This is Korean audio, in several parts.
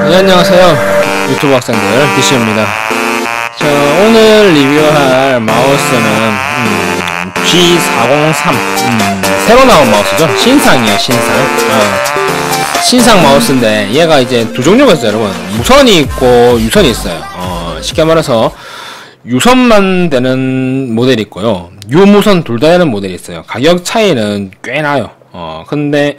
네, 안녕하세요. 유튜브 학생들 DC입니다. 자, 오늘 리뷰할 마우스는 G403 새로 나온 마우스죠. 신상이에요. 신상 마우스인데 얘가 이제 두 종류가 있어요, 여러분. 무선이 있고 유선이 있어요. 쉽게 말해서 유선만 되는 모델이 있고요, 유무선 둘 다 되는 모델이 있어요. 가격 차이는 꽤 나요. 근데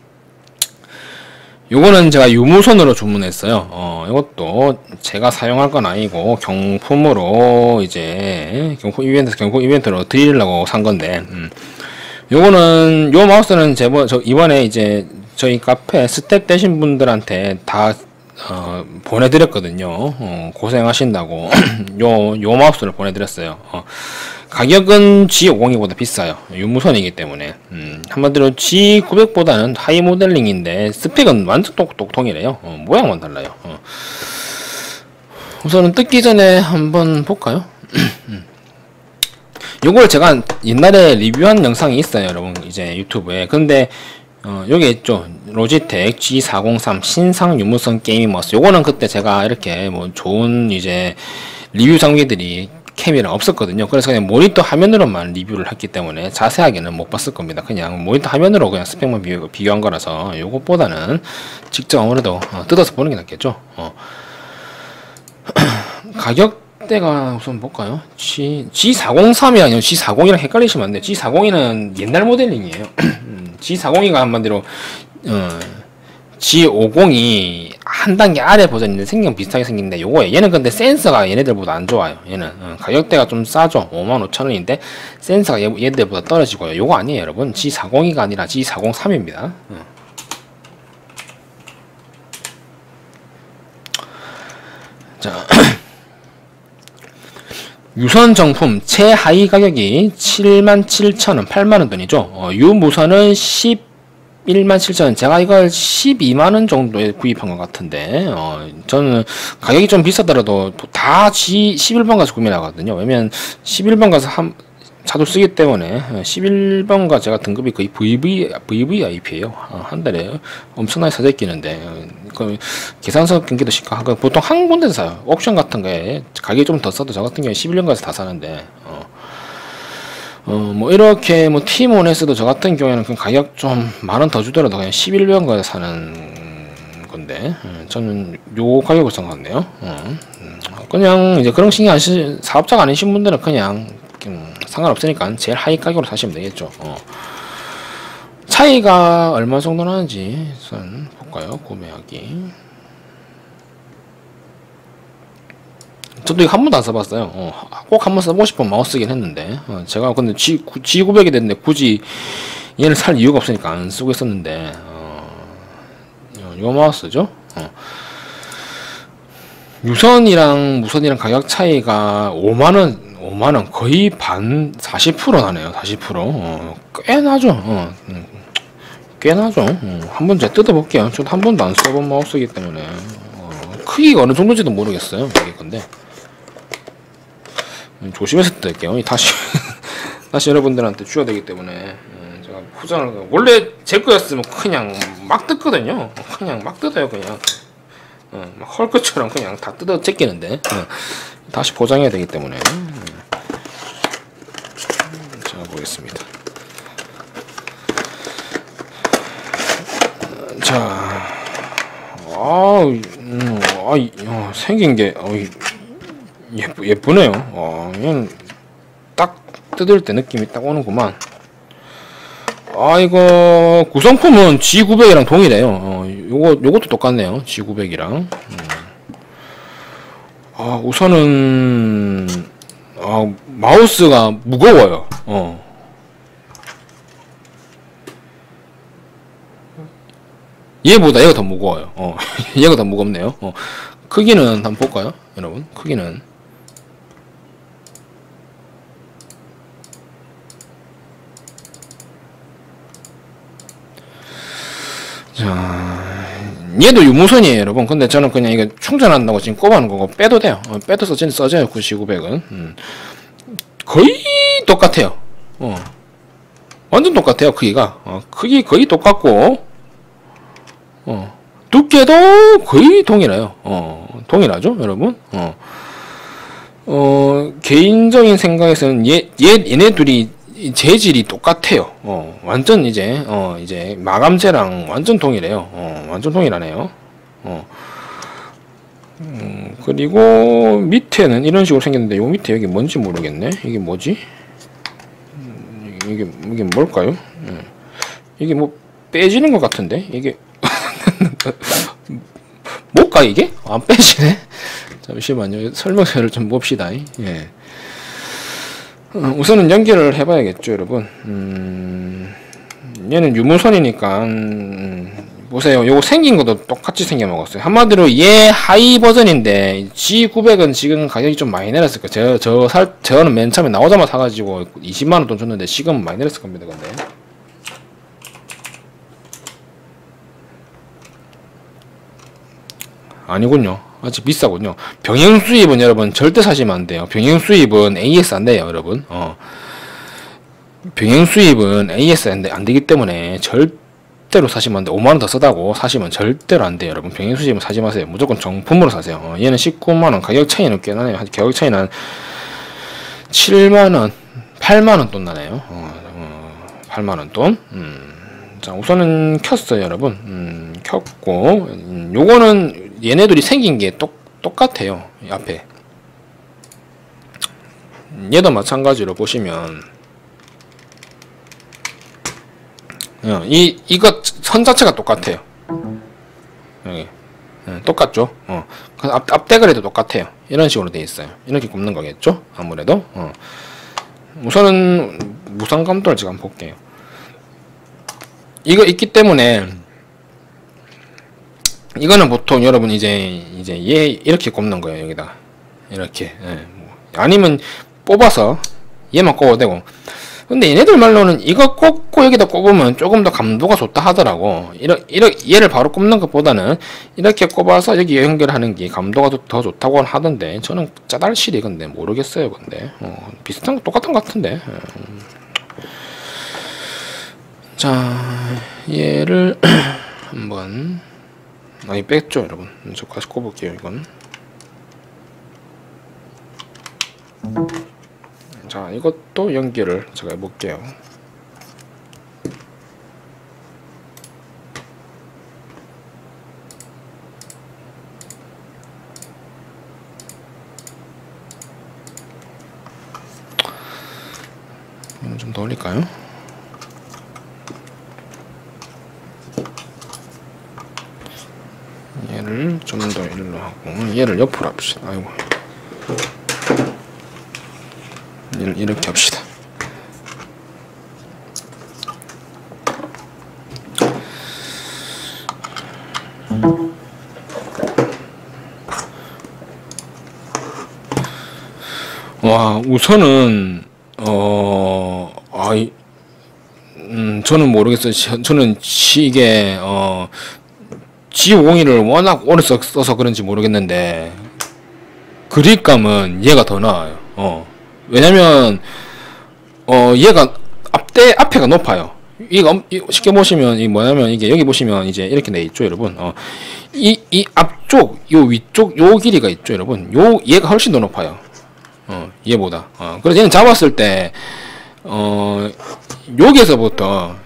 요거는 제가 유무선으로 주문했어요. 이것도 제가 사용할 건 아니고 경품으로 이제 경품 이벤트로 드리려고 산 건데, 요거는 요 마우스는 저 이번에 이제 저희 카페 스텝 되신 분들한테 다 보내드렸거든요. 고생하신다고 요 마우스를 보내드렸어요. 가격은 G502보다 비싸요. 유무선이기 때문에. 한마디로 G900보다는 하이 모델링인데 스펙은 완전 똑똑통이래요. 모양만 달라요. 우선은 뜯기 전에 한번 볼까요? 요걸 제가 옛날에 리뷰한 영상이 있어요, 여러분. 이제 유튜브에. 근데 여기 있죠. 로지텍 G403 신상 유무선 게이밍 마우스. 요거는 그때 제가 이렇게 뭐 좋은 이제 리뷰 장비들이 캠이랑 없었거든요. 그래서 그냥 모니터 화면으로만 리뷰를 했기 때문에 자세하게는 못 봤을 겁니다. 그냥 모니터 화면으로 그냥 스펙만 비교한 거라서 요것보다는 직접 아무래도 뜯어서 보는 게 낫겠죠. 가격대가 우선 볼까요? G403이 아니라 G40이랑 헷갈리시면 안 돼요. G40는 옛날 모델링이에요. G40이가 한마디로 G50이 한 단계 아래 버전인데 생긴 비슷하게 생긴데 요거에 얘는 근데 센서가 얘네들보다 안 좋아요. 얘는 가격대가 좀 싸죠. 55,000원인데 센서가 얘네들보다 떨어지고요. 요거 아니에요, 여러분. G40이가 아니라 G403입니다. 자, 유선 정품 최하위 가격이 77,000원, 8만원 돈이죠. 유무선은 117,000원. 제가 이걸 12만원 정도에 구입한 것 같은데, 저는 가격이 좀 비싸더라도 다 G11번 가서 구매하거든요. 왜냐면 11번 가서 자주 쓰기 때문에 11번가 제가 등급이 거의 VVIP에요. 한 달에 엄청나게 사져 있기는데, 그 계산서 경기도 시가하고 보통 한 군데서 사요. 옵션 같은 거에 가격이 좀 더 싸도 저 같은 경우에 11번 가서 다 사는데, 뭐 이렇게 뭐 티몬에서도 저 같은 경우에는 그 가격 좀 만원 더 주더라도 그냥 11번 가서 사는 건데, 저는 요 가격을 생각하네요. 그냥 이제 그런 신경 안 쓰, 사업자가 아니신 분들은 그냥 상관없으니까 제일 하위 가격으로 사시면 되겠죠. 차이가 얼마 정도 나는지 우선 볼까요? 구매하기. 저도 이거 한 번도 안 써봤어요. 꼭 한번 써보고 싶은 마우스긴 했는데, 제가 근데 G900이 됐는데 굳이 얘를 살 이유가 없으니까 안 쓰고 있었는데, 요 마우스죠. 유선이랑 무선이랑 가격 차이가 5만원 거의 반 40% 나네요. 40%. 꽤 나죠. 꽤 나죠. 한번 제가 뜯어볼게요. 저도 한 번도 안 써본 마우스이기 때문에 크기가 어느 정도인지도 모르겠어요. 이게 근데 조심해서 뜯을게요. 다시 다시 여러분들한테 줘야 되기 때문에 제가 포장을, 원래 제 거였으면 그냥 막 뜯거든요. 그냥 막 뜯어요. 그냥 막 헐크처럼 그냥 다 뜯어 제끼는데, 다시 포장해야 되기 때문에 제가 보겠습니다. 자, 생긴 게 예쁘네요. 얘는 딱 뜯을 때 느낌이 딱 오는구만. 이거 구성품은 G900이랑 동일해요. 요것도 똑같네요. G900이랑. 우선은 마우스가 무거워요. 얘보다 얘가 더 무거워요. 얘가 더 무겁네요. 크기는 한번 볼까요, 여러분? 크기는 자, 얘도 유무선이에요, 여러분. 근데 저는 그냥 이거 충전한다고 지금 꼽아놓은 거고 빼도 돼요. 빼도 써져요. 9900은 거의 똑같아요. 완전 똑같아요. 크기가 크기 거의 똑같고 두께도 거의 동일해요. 동일하죠, 여러분? 개인적인 생각에서는 얘네 둘이 재질이 똑같아요. 완전 이제 마감재랑 완전 동일해요. 완전 동일하네요. 그리고 밑에는 이런 식으로 생겼는데 요 밑에 여기 뭔지 모르겠네. 이게 뭐지? 이게 뭘까요? 이게 뭐 빼지는 것 같은데 이게 뭘까 이게? 안 빼지네. 잠시만요. 설명서를 좀 봅시다. 예. 우선은 연결을 해봐야겠죠, 여러분. 얘는 유무선이니까 보세요. 요거 생긴 것도 똑같이 생겨 먹었어요. 한마디로 얘 하이 버전인데 G900은 지금 가격이 좀 많이 내렸을 거예요. 저는 맨 처음에 나오자마자 사가지고 20만원 돈 줬는데 지금은 많이 내렸을 겁니다. 근데 아니군요. 아직 비싸군요. 병행 수입은 여러분 절대 사시면 안 돼요. 병행 수입은 AS 안 돼요, 여러분. 병행 수입은 AS 안 되기 때문에 절대로 사시면 안 돼요. 5만원 더 쓰다고 사시면 절대로 안 돼요, 여러분. 병행 수입은 사지 마세요. 무조건 정품으로 사세요. 얘는 19만원. 가격 차이는 꽤 나네요. 가격 차이는 7만원, 8만원 돈 나네요. 8만원 돈. 자, 우선은 켰어요, 여러분. 켰고, 요거는 얘네들이 생긴 게 똑같아요. 이 앞에 얘도 마찬가지로 보시면 이거 선 자체가 똑같아요. 여기 똑같죠. 앞대가리도 똑같아요. 이런 식으로 돼 있어요. 이렇게 굽는 거겠죠, 아무래도. 우선은 무상 감도를 제가 한번 볼게요. 이거 있기 때문에 이거는 보통 여러분 이제 얘 이렇게 꼽는 거예요. 여기다 이렇게. 아니면 뽑아서 얘만 꼽아도 되고. 근데 얘네들 말로는 이거 꼽고 여기다 꼽으면 조금 더 감도가 좋다 하더라고. 얘를 바로 꼽는 것보다는 이렇게 꼽아서 여기 연결하는 게 감도가 더 좋다고 하던데, 저는 짜달실이 근데 모르겠어요. 근데 비슷한 거 똑같은 것 같은데. 자, 얘를 한번 많이 뺐죠, 여러분. 저 다시 꼽을게요, 이건. 자, 이것도 연결을 제가 해볼게요. 좀 더 올릴까요? 얘를 좀 더 일로 하고 얘를 옆으로 합시다. 아이고, 이렇게 합시다. 와, 우선은 저는 모르겠어요. 저는 이게 G501을 워낙 오래 써서 그런지 모르겠는데 그립감은 얘가 더 나아요. 왜냐면 얘가 앞에가 높아요. 이거 쉽게 보시면 이 뭐냐면 이게 여기 보시면 이제 이렇게 돼 있죠, 여러분. 이 앞쪽 요 위쪽 요 길이가 있죠, 여러분. 얘가 훨씬 더 높아요. 얘보다. 그래서 얘는 잡았을 때 여기에서부터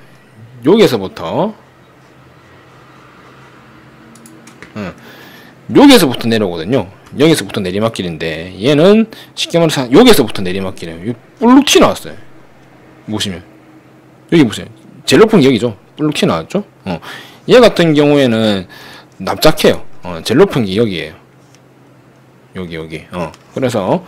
여기에서부터 내려오거든요. 여기서부터 내리막길인데 얘는 쉽게 말해서 여기에서부터 내리막길이에요. 뿔룩 튀 나왔어요. 보시면 여기 보세요. 제일 높은 게 여기죠. 뿔룩 튀 나왔죠. 얘 같은 경우에는 납작해요. 제일 높은 게 여기에요. 여기. 그래서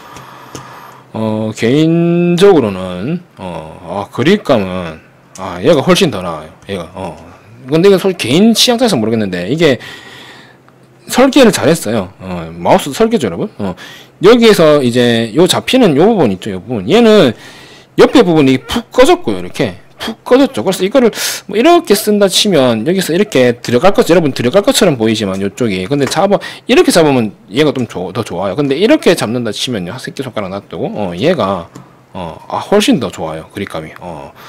개인적으로는 그립감은 얘가 훨씬 더 나아요. 얘가. 근데 이거 개인 취향 따라서 모르겠는데 이게 설계를 잘했어요. 마우스 설계죠, 여러분. 여기에서 이제 요 잡히는 요 부분 있죠, 요 부분. 얘는 옆에 부분이 푹 꺼졌고요, 이렇게 푹 꺼졌죠. 그래서 이거를 뭐 이렇게 쓴다 치면 여기서 이렇게 들어갈 것, 여러분 들어갈 것처럼 보이지만 요쪽이, 근데 이렇게 잡으면 얘가 좀 더 좋아요. 근데 이렇게 잡는다 치면요, 새끼손가락 놔두고 얘가 훨씬 더 좋아요, 그립감이.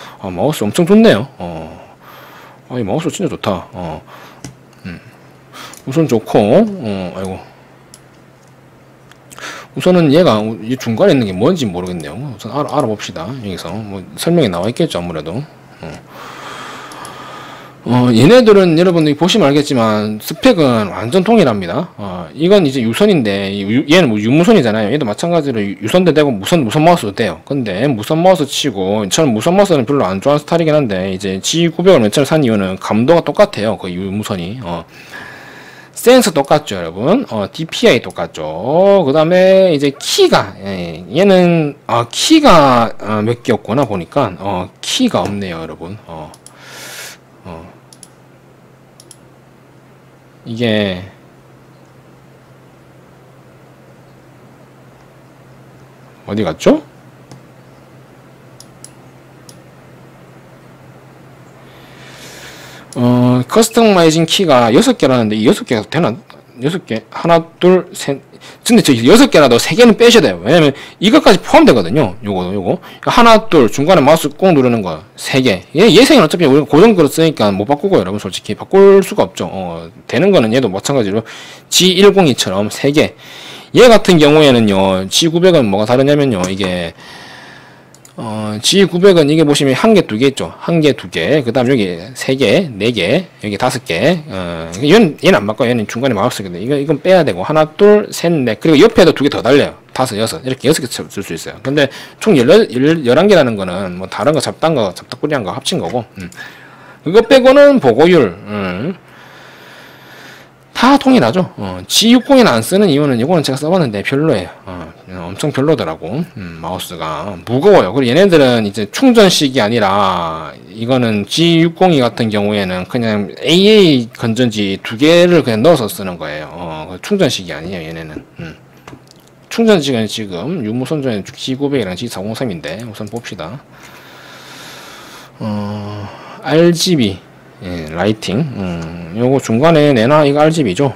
마우스 엄청 좋네요. 이 마우스 진짜 좋다. 우선 좋고, 아이고. 우선은 얘가 이 중간에 있는 게 뭔지 모르겠네요. 우선 알아봅시다. 여기서 뭐 설명이 나와 있겠죠, 아무래도. 얘네들은 여러분들이 보시면 알겠지만 스펙은 완전 동일합니다. 이건 이제 유선인데 얘는 뭐 유무선이잖아요. 얘도 마찬가지로 유선도 되고 무선 마우스도 돼요. 근데 무선 마우스 치고 저는 무선 마우스는 별로 안 좋아하는 스타일이긴 한데 이제 G900을 맨 처음 산 이유는 감도가 똑같아요. 그 유무선이. 센서 똑같죠, 여러분. DPI 똑같죠. 그 다음에 이제 키가, 얘는, 키가 몇 개 없구나 보니까, 키가 없네요, 여러분. 이게, 어디 갔죠? 커스터마이징 키가 6개라는데, 이 6개가 되나? 6개? 하나, 둘, 셋. 근데 저 6개라도 3개는 빼셔야 돼요. 왜냐면, 이것까지 포함되거든요. 요거. 하나, 둘, 중간에 마우스 꾹 누르는 거, 3개. 얘생은 어차피 우리가 고정 그릇 쓰니까 못 바꾸고, 여러분, 솔직히. 바꿀 수가 없죠. 되는 거는 얘도 마찬가지로, G102처럼 3개. 얘 같은 경우에는요, G900은 뭐가 다르냐면요, 이게, G900은 이게 보시면 1개, 2개 있죠. 1개, 2개. 그 다음 여기 3개, 4개, 여기 5개. 얘는 안 바꿔요. 얘는 중간에 마우스거든요. 이건 빼야 되고. 하나, 둘, 셋, 넷. 그리고 옆에도 2개 더 달려요. 5, 6. 이렇게 6개 쓸 수 있어요. 근데 총 11개라는 거는 뭐 다른 거 잡다꾸리한 거 합친 거고. 그거 빼고는 보고율. 다 동일하죠. G60은 안 쓰는 이유는 이거는 제가 써봤는데 별로예요. 엄청 별로더라고. 마우스가 무거워요. 그리고 얘네들은 이제 충전식이 아니라 이거는 G602 같은 경우에는 그냥 AA 건전지 2개를 그냥 넣어서 쓰는 거예요. 충전식이 아니에요. 얘네는. 충전식은 지금 유무선전에 G900이랑 G403인데 우선 봅시다. RGB 라이팅. 요거 중간에 내나 이거 RGB죠.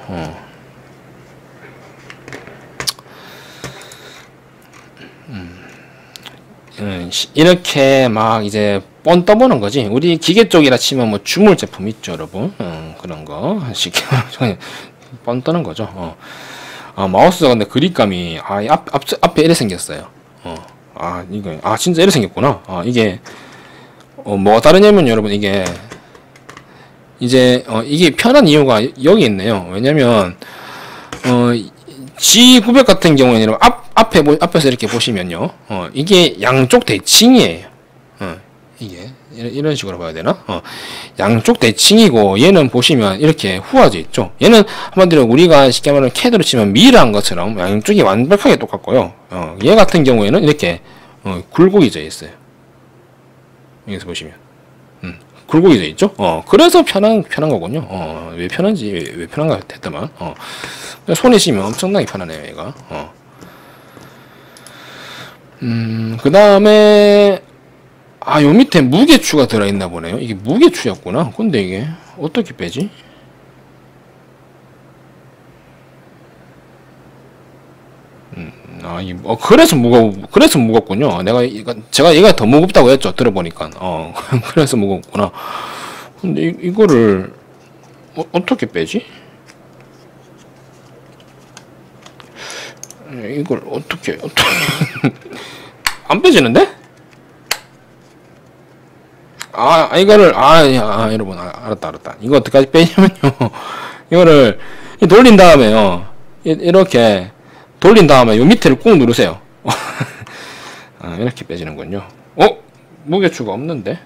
이렇게 막 이제 뻔 떠보는 거지. 우리 기계 쪽이라 치면 뭐 주물 제품 있죠, 여러분. 그런 거 쉽게 뻔 떠는 거죠. 마우스가 근데 그립감이 앞에 이래 생겼어요. 이거 진짜 이래 생겼구나. 이게 뭐가 다르냐면 여러분 이게 이제 이게 편한 이유가 여기 있네요. 왜냐면 G900 같은 경우에는 앞에서 이렇게 보시면요, 이게 양쪽 대칭이에요. 이게 이런 식으로 봐야 되나? 양쪽 대칭이고 얘는 보시면 이렇게 후화져 있죠. 얘는 한마디로 우리가 쉽게 말하면 캐드로 치면 밀한 것처럼 양쪽이 완벽하게 똑같고요. 얘 같은 경우에는 이렇게 굴곡이 져 있어요. 여기서 보시면. 굴곡이 돼 있죠? 그래서 편한 거군요. 왜 편한지, 왜 편한가 했더만. 손에 씹으면 엄청나게 편하네요, 얘가. 그 다음에, 요 밑에 무게추가 들어있나 보네요. 이게 무게추였구나. 근데 이게, 어떻게 빼지? 그래서 무겁군요. 제가 얘가 더 무겁다고 했죠. 들어보니까. 그래서 무겁구나. 근데 이거를, 어떻게 빼지? 이걸 어떻게 안 빼지는데? 이거를, 여러분, 알았다. 이거 어떻게까지 빼냐면요. 이거를 돌린 다음에요. 이렇게, 돌린 다음에 요 밑에를 꾹 누르세요. 이렇게 빼지는군요. 무게추가 없는데?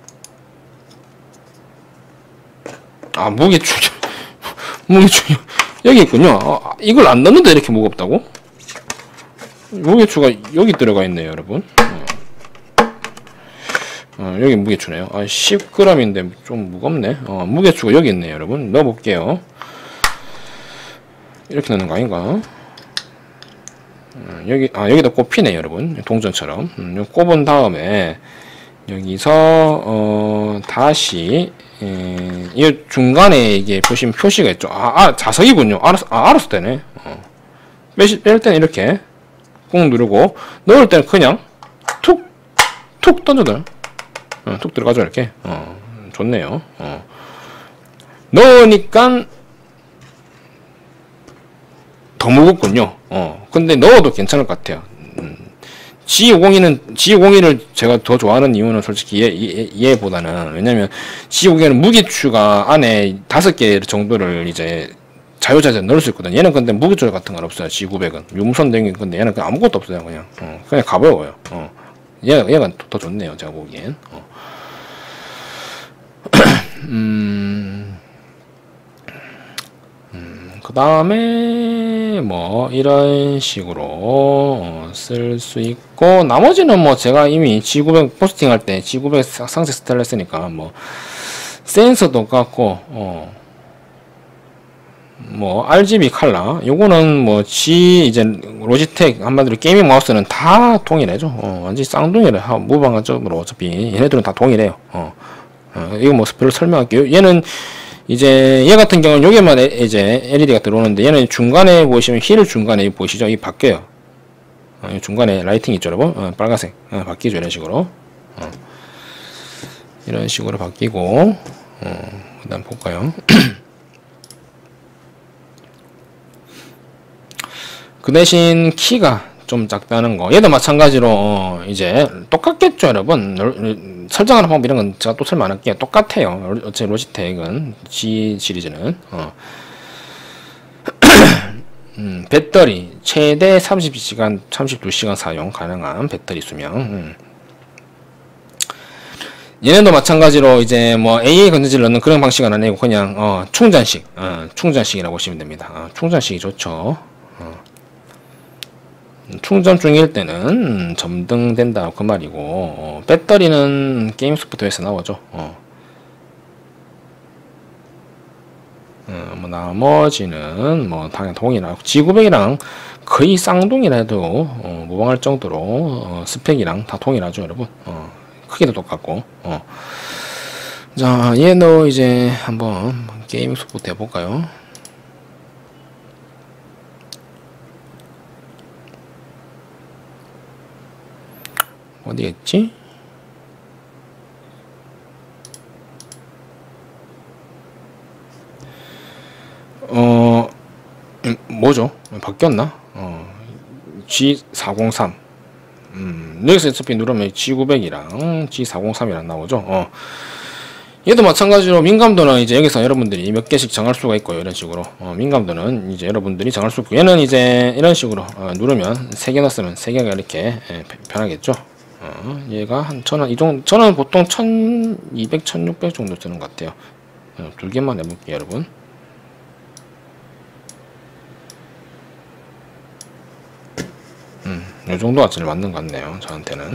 무게추 여기 있군요. 이걸 안 넣는데 이렇게 무겁다고? 무게추가 여기 들어가 있네요, 여러분. 여기 무게추네요. 10g인데 좀 무겁네. 무게추가 여기 있네요, 여러분. 넣어볼게요. 이렇게 넣는 거 아닌가? 여기다 꼽히네, 여러분. 동전처럼. 꼽은 다음에, 여기서, 다시, 이 중간에 이게 보시면 표시가 있죠. 자석이군요. 알았을 때네. 뺄 때는 이렇게 꾹 누르고, 넣을 때는 그냥 툭 던져둬요. 툭 들어가죠, 이렇게. 좋네요. 넣으니까, 더 무겁군요. 근데 넣어도 괜찮을 것 같아요. G502를 제가 더 좋아하는 이유는 솔직히 얘보다는, 왜냐면 G502는 무게추가 안에 5개 정도를 이제 자유자재 넣을 수 있거든. 얘는 근데 무게 조절 같은 건 없어요. G900은 유무선 댕긴 건데 얘는 그냥 아무것도 없어요. 그냥 가벼워요. 얘가 더 좋네요, 제가 보기엔. 그 다음에 뭐 이런 식으로 쓸 수 있고, 나머지는 뭐 제가 이미 G900 포스팅 할 때 G900 상세 스타일 했으니까 뭐 센서 똑같고, 뭐 RGB 컬러 요거는 뭐 이제 로지텍 한마디로 게이밍 마우스는 다 동일해죠. 완전히 쌍둥이래. 무방하적으로 어차피 얘네들은 다 동일해요. 이거 뭐 별로 설명할게요. 얘는 이제 얘 같은 경우는 여기만 이제 LED가 들어오는데, 얘는 중간에 보시면 힐 중간에 보이시죠? 이 바뀌어요. 중간에 라이팅 있죠, 여러분? 빨간색 바뀌죠, 이런 식으로. 이런 식으로 바뀌고, 그다음 볼까요? 그 대신 키가 좀 작다는 거. 얘도 마찬가지로 이제 똑같겠죠, 여러분. 설정하는 방법 이런 건 제가 또 설명 안 할게요. 똑같아요. 어차피 로지텍은 G 시리즈는 배터리 최대 32시간 사용 가능한 배터리 수명. 얘네도 마찬가지로 이제 뭐 AA 건전지를 넣는 그런 방식은 아니고 그냥 충전식이라고 보시면 됩니다. 충전식이 좋죠. 충전 중일 때는 점등된다 그 말이고, 배터리는 게임 소프트웨어에서 나오죠. 뭐 나머지는 뭐 당연히 동일하고, G900이랑 거의 쌍둥이라 해도 무방할 정도로 스펙이랑 다 동일하죠, 여러분. 크기도 똑같고. 자, 얘도 이제 한번 게임 소프트 해볼까요? 어디 있지? 뭐죠? 바뀌었나? G403. 여기서 어차피 누르면 G900이랑 G403이랑 나오죠. 얘도 마찬가지로 민감도는 이제 여기서 여러분들이 몇 개씩 정할 수가 있고요. 이런 식으로. 민감도는 이제 여러분들이 정할 수 있고, 얘는 이제 이런 식으로 누르면 3개 넣었으면 3개가 이렇게 변하겠죠. 얘가 한 저는 보통 1200, 1600 정도 쓰는 것 같아요. 2개만 해볼게요, 여러분. 이 정도가 제일 맞는 것 같네요, 저한테는.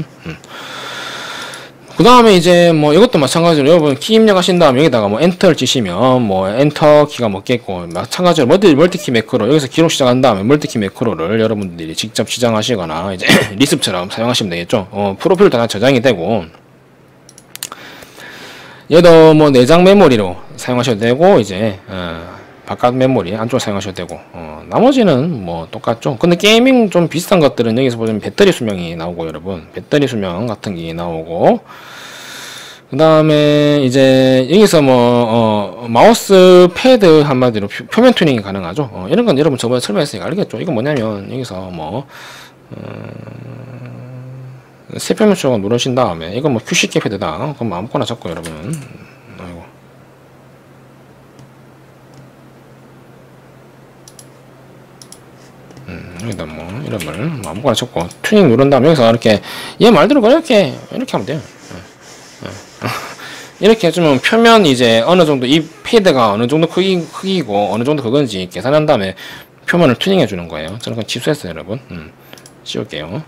그 다음에 이제 뭐 이것도 마찬가지로 여러분 키 입력하신 다음 여기다가 뭐 엔터를 치시면 뭐 엔터 키가 먹겠고, 마찬가지로 멀티키 매크로 여기서 기록 시작한 다음에 멀티키 매크로를 여러분들이 직접 지정하시거나 이제 리습처럼 사용하시면 되겠죠. 프로필도 다 저장이 되고, 얘도 뭐 내장 메모리로 사용하셔도 되고, 이제 바깥 메모리 안쪽으로 사용하셔도 되고, 나머지는 뭐 똑같죠. 근데 게이밍 좀 비슷한 것들은 여기서 보면 배터리 수명이 나오고, 여러분 배터리 수명 같은 게 나오고, 그 다음에 이제 여기서 뭐 마우스 패드 한마디로 표면 튜닝이 가능하죠. 이런 건 여러분 저번에 설명했으니까 알겠죠. 이건 뭐냐면 여기서 뭐 세표면 추가 누르신 다음에, 이건 뭐 QCK 패드다 그럼 아무거나 잡고, 여러분 여기다 뭐 이름을 아무거나 적고 튜닝 누른 다음에 여기서 이렇게 얘 말대로 이렇게 하면 돼요. 이렇게 해주면 표면 이제 어느 정도 이 패드가 어느 정도 크기고 어느 정도 그건지 계산한 다음에 표면을 튜닝 해주는 거예요. 저는 그냥 취소했어요, 여러분. 씌울게요.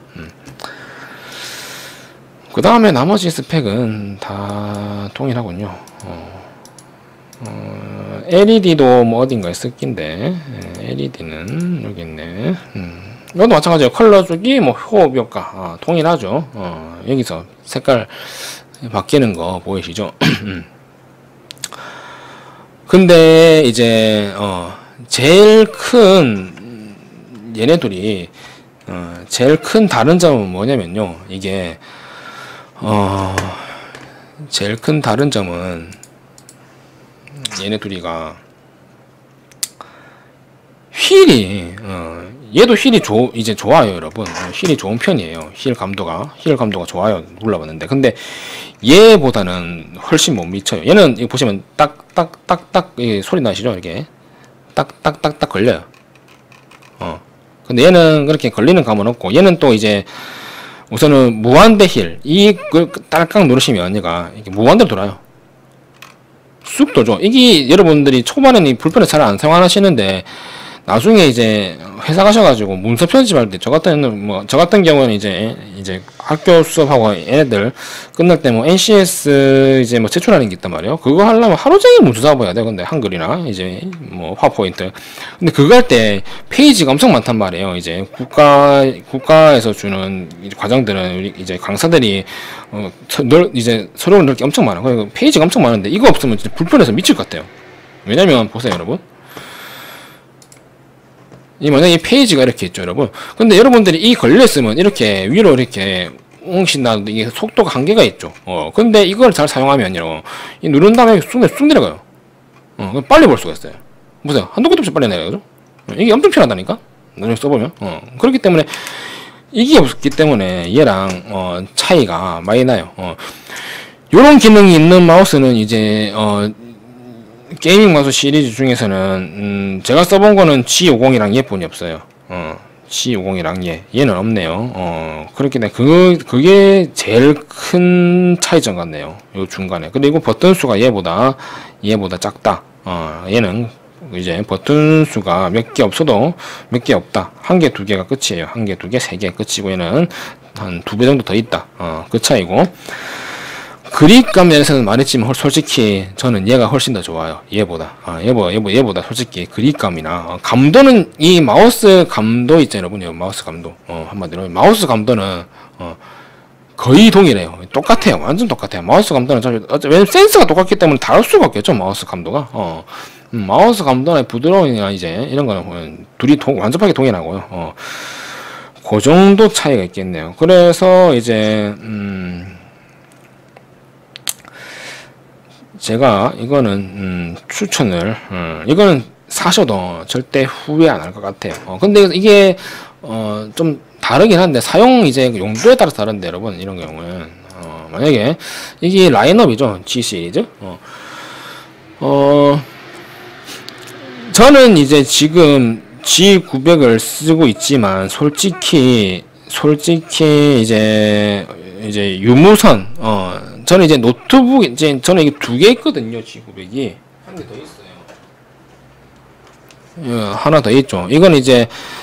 그 다음에 나머지 스펙은 다 동일하군요. LED도 뭐 어딘가에 쓸 낀데, LED는 여기 있네. 이것도 마찬가지로 컬러 주기, 뭐 호흡 효과 동일하죠. 여기서 색깔 바뀌는 거 보이시죠? 근데 이제 제일 큰 얘네들이 제일 큰 다른 점은 뭐냐면요, 이게 제일 큰 다른 점은 얘네 둘이가 휠이 얘도 힐이 이제 좋아요, 여러분. 힐이 좋은 편이에요. 힐 감도가 좋아요. 눌러봤는데. 근데 얘보다는 훨씬 못 미쳐요. 얘는 이거 보시면 딱딱딱딱 소리 나시죠? 이렇게 딱딱딱딱 걸려요. 근데 얘는 그렇게 걸리는 감은 없고, 얘는 또 이제 우선은 무한대 힐, 딸깍 누르시면 얘가 이렇게 무한대로 돌아요. 쑥 도죠. 이게 여러분들이 초반에는 불편을 잘 안 사용하시는데, 나중에 이제 회사 가셔가지고 문서 편집할 때 저 같은 경우는 이제 학교 수업하고 얘네들 끝날 때 뭐 NCS 이제 뭐 제출하는 게 있단 말이에요. 그거 하려면 하루 종일 문서 작업해야 돼. 근데 한글이나 이제 뭐 파워포인트. 근데 그거 할 때 페이지가 엄청 많단 말이에요. 이제 국가에서 주는 과정들은 이제 강사들이 이제 서류를 넣을 게 엄청 많아. 그리고 페이지가 엄청 많은데 이거 없으면 진짜 불편해서 미칠 것 같아요. 왜냐면 보세요, 여러분. 만약에 이 페이지가 이렇게 있죠, 여러분. 근데 여러분들이 이 걸려있으면 이렇게 위로 이렇게 웅신다, 이게 속도가 한계가 있죠. 근데 이걸 잘 사용하면요, 이 누른 다음에 쑥 내려가요. 빨리 볼 수가 있어요. 보세요. 한도 끝도 없이 빨리 내려가죠. 이게 엄청 편하다니까? 나중에 써보면. 그렇기 때문에, 이게 없기 때문에 얘랑, 차이가 많이 나요. 요런 기능이 있는 마우스는 이제, 게이밍 마우스 시리즈 중에서는 제가 써본 거는 G50이랑 얘뿐이 없어요. G50이랑 얘는 없네요. 그렇기 때문에 그게 제일 큰 차이점 같네요. 요 중간에. 근데 이거 버튼 수가 얘보다 작다. 얘는 이제 버튼 수가 몇 개 없어도 몇 개 없다. 한 개, 두 개가 끝이에요. 한 개, 두 개, 세 개 끝이고 얘는 한 2배 정도 더 있다. 그 차이고. 그립감 면에서는 말했지만 솔직히 저는 얘가 훨씬 더 좋아요. 얘보다 솔직히 그립감이나 감도는 이 마우스 감도 있잖아요, 여러분. 마우스 감도 한마디로 마우스 감도는 거의 동일해요. 똑같아요. 완전 똑같아요. 마우스 감도는 왜냐면 센서가 똑같기 때문에 다를 수가 없겠죠, 마우스 감도가. 마우스 감도나 부드러움이나 이제 이런 거는 둘이 완전하게 동일하고요. 그 정도 차이가 있겠네요. 그래서 이제 제가 이거는 추천을 이거는 사셔도 절대 후회 안 할 것 같아요. 근데 이게 좀 다르긴 한데 사용 이제 용도에 따라서 다른데, 여러분, 이런 경우는 만약에 이게 라인업이죠, G 시리즈. 저는 이제 지금 G900을 쓰고 있지만 솔직히 이제 유무선 저는 이제 노트북 저는 이게 2개 있거든요. G900이 한 개 더 있어요. 하나 더 있죠. 이건 이제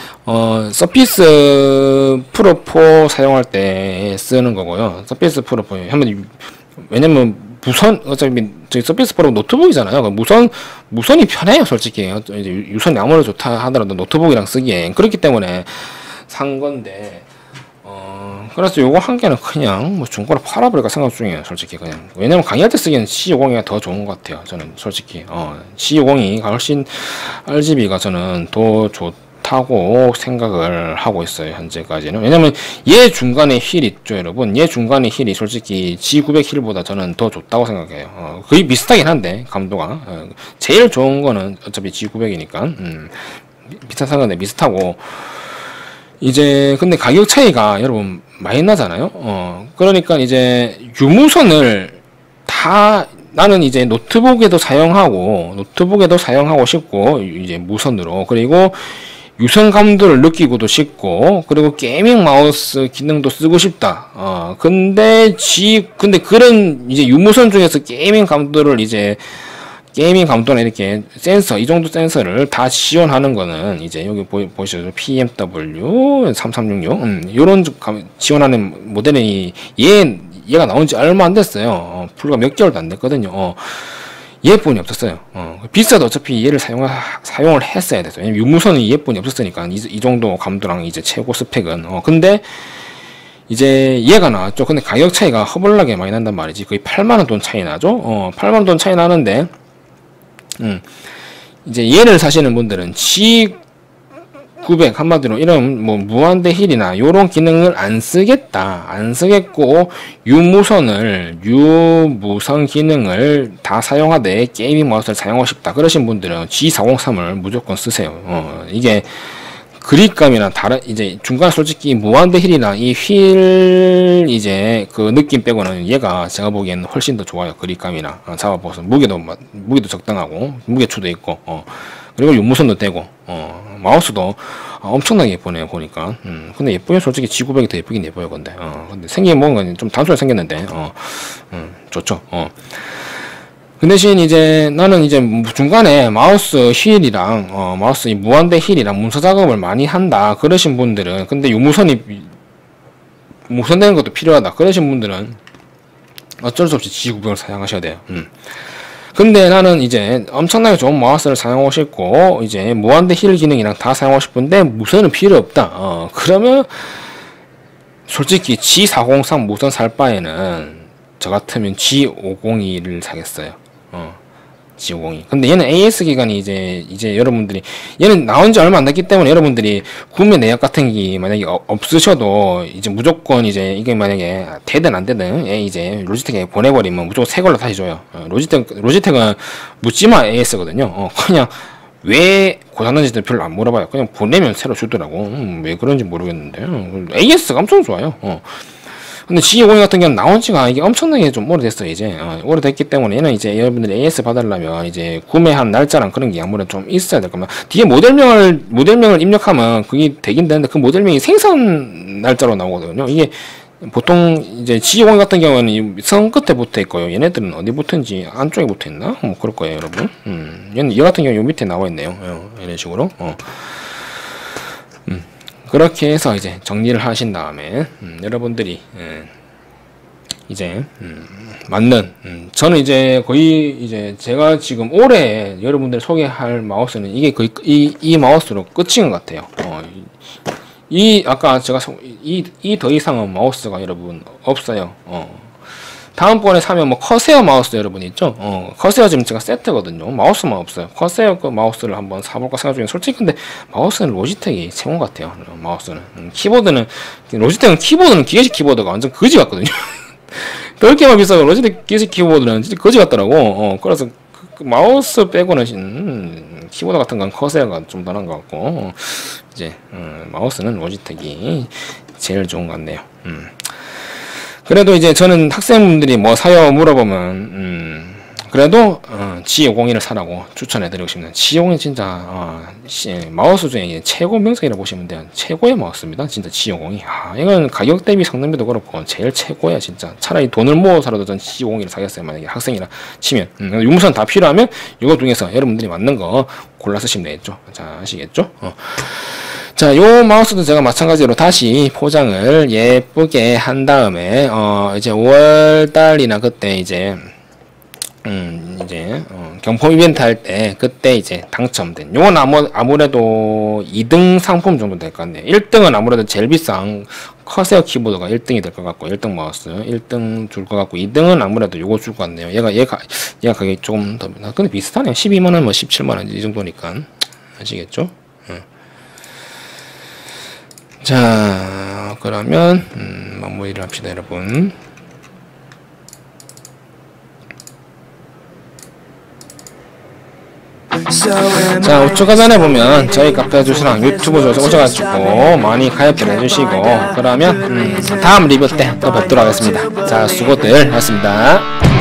서피스 프로 4 사용할 때 쓰는 거고요. 서피스 프로 4 왜냐면 무선 어차피 저희 서피스 프로 노트북이잖아요. 무선이 편해요, 솔직히. 이제 유선이 아무리 좋다 하더라도 노트북이랑 쓰기엔 그렇기 때문에 산 건데. 그래서 요거 한 개는 그냥 뭐 중고로 팔아버릴까 생각 중이에요, 솔직히. 그냥 왜냐면 강의할 때 쓰기에는 C50이 더 좋은 것 같아요, 저는 솔직히. C50이 훨씬 RGB가 저는 더 좋다고 생각을 하고 있어요, 현재까지는. 왜냐면 얘 중간에 힐 있죠, 여러분. 얘 중간에 힐이 솔직히 G900 힐보다 저는 더 좋다고 생각해요. 거의 비슷하긴 한데 감도가 제일 좋은 거는 어차피 G900이니까 비슷한 상관인데 비슷하고. 이제 근데 가격 차이가 여러분 많이 나잖아요. 그러니까 이제 유무선을 나는 이제 노트북에도 사용하고 싶고, 이제 무선으로, 그리고 유선 감도를 느끼고도 싶고, 그리고 게이밍 마우스 기능도 쓰고 싶다. 근데 그런 이제 유무선 중에서 게이밍 감도나 이렇게 센서, 이 정도 센서를 다 지원하는 거는 이제 여기 보시죠. PMW 3366 요런 지원하는 모델이 얘가 나온 지 얼마 안 됐어요. 불과 몇 개월도 안 됐거든요. 얘뿐이 없었어요. 비싸도 어차피 얘를 사용을 했어야 됐어요. 왜냐면 유무선이 얘뿐이 없었으니까 이 정도 감도랑 이제 최고 스펙은. 근데 이제 얘가 나왔죠. 근데 가격 차이가 허벌나게 많이 난단 말이지. 거의 8만원 돈 차이 나죠. 8만원 돈 차이 나는데 이제 얘를 사시는 분들은 G900 한마디로 이런 뭐 무한대 힐이나 요런 기능을 안 쓰겠고 유무선 기능을 다 사용하되 게이밍 마우스를 사용하고 싶다 그러신 분들은 G403을 무조건 쓰세요. 이게 그립감이나 다른 이제 중간 솔직히 무한대 힐이나 이 휠 이제 그 느낌 빼고는 얘가 제가 보기에는 훨씬 더 좋아요. 그립감이나 잡아보서 무게도 적당하고 무게추도 있고 그리고 유무선도 되고 마우스도 엄청나게 예쁘네요 보니까. 근데 예쁘면 솔직히 G900이 더 예쁘긴 예뻐요. 근데 생긴 뭔가 좀 단순하게 생겼는데 좋죠. 그 대신 이제 나는 이제 중간에 마우스 휠이랑 마우스 무한대 휠이랑 문서 작업을 많이 한다 그러신 분들은, 근데 유무선이 무선되는 것도 필요하다 그러신 분들은 어쩔 수 없이 G900을 사용하셔야 돼요. 근데 나는 이제 엄청나게 좋은 마우스를 사용하고 싶고 이제 무한대 힐 기능이랑 다 사용하고 싶은데 무선은 필요 없다. 그러면 솔직히 G403 무선 살 바에는 저 같으면 G502를 사겠어요. G502. 근데 얘는 AS 기간이 이제 여러분들이 얘는 나온 지 얼마 안 됐기 때문에 여러분들이 구매 내역 같은 게 만약에 없으셔도 이제 무조건 이제 이게 만약에 되든 안 되든 이제 로지텍에 보내버리면 무조건 새 걸로 다시 줘요. 로지텍은 묻지마 AS거든요. 그냥 왜 고장난지도 별로 안 물어봐요. 그냥 보내면 새로 주더라고. 왜 그런지 모르겠는데 AS가 엄청 좋아요. 근데 G50 같은 경우는 나온 지가 이게 엄청나게 좀 오래됐어요, 이제. 오래됐기 때문에 얘는 이제 여러분들이 AS 받으려면 이제 구매한 날짜랑 그런 게 아무래도 좀 있어야 될 겁니다. 뒤에 모델명을 입력하면 그게 되긴 되는데 그 모델명이 생산 날짜로 나오거든요. 이게 보통 이제 G50 같은 경우는 선 끝에 붙어 있고요. 얘네들은 어디 붙은지 안쪽에 붙어 있나? 뭐 그럴 거예요, 여러분. 얘는 얘 같은 경우 요 밑에 나와 있네요. 이런 식으로. 그렇게 해서 이제 정리를 하신 다음에 여러분들이 이제 맞는 저는 이제 거의 이제 제가 지금 올해 여러분들 소개할 마우스는 이게 거의 이 마우스로 끝인 것 같아요. 아까 제가 이 더 이상은 마우스가 여러분 없어요. 다음번에 사면 뭐 커세어 마우스 여러분 있죠? 커세어 지금 제가 세트거든요. 마우스만 없어요. 커세어 그 마우스를 한번 사볼까 생각 중에 솔직히 근데 마우스는 로지텍이 최고인 것 같아요. 마우스는 키보드는 로지텍은 키보드는 기계식 키보드가 완전 거지 같거든요. 그렇게만 비싸고 로지텍 기계식 키보드는 진짜 거지 같더라고. 그래서 그 마우스 빼고는 키보드 같은 건 커세어가 좀 더 나은 것 같고 이제 마우스는 로지텍이 제일 좋은 것 같네요. 그래도 이제 저는 학생분들이 뭐 사요 물어보면 그래도 G501을 사라고 추천해드리고 싶네요. G501 진짜 마우스 중에 최고 명성이라고 보시면 돼요. 최고의 마우스입니다. 진짜 G502. 이건 가격 대비 성능비도 그렇고 제일 최고야 진짜. 차라리 돈을 모아서라도 전 G501을 사겠어요. 만약에 학생이라 치면. 유무선 다 필요하면 이거 중에서 여러분들이 맞는 거 골라 쓰시면 되겠죠. 자, 아시겠죠? 자, 요 마우스도 제가 마찬가지로 다시 포장을 예쁘게 한 다음에, 이제 5월달이나 그때 이제, 경품 이벤트 할 때, 그때 이제 당첨된. 요건 아무래도 2등 상품 정도 될 것 같네요. 1등은 아무래도 제일 비싼 커세어 키보드가 1등이 될 것 같고, 1등 마우스, 1등 줄 것 같고, 2등은 아무래도 요거 줄 것 같네요. 얘가 가격이 조금 더, 근데 비슷하네요. 12만원, 뭐 17만원 이 정도니까. 아시겠죠? 자, 그러면 마무리를 합시다, 여러분. 자, 우측 화면에 보면 저희 카페 주소랑 유튜브 주소 오셔가지고 많이 가입들 해주시고 그러면 다음 리뷰 때 또 뵙도록 하겠습니다. 자, 수고들 하셨습니다.